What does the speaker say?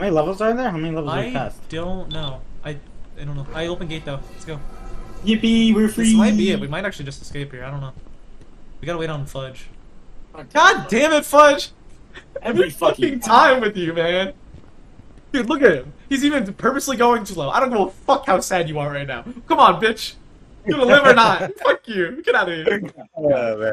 How many levels are in there? How many levels are I past? don't know. I don't know. I open gate though. Let's go. Yippee, we're free! This might be it. We might actually just escape here. I don't know. We gotta wait on Fudge. God damn it, Fudge! Every fucking time with you, man. Dude, look at him. He's even purposely going too low. I don't give a fuck how sad you are right now. Come on, bitch. You gonna live or not? Fuck you. Get out of here. Oh, man.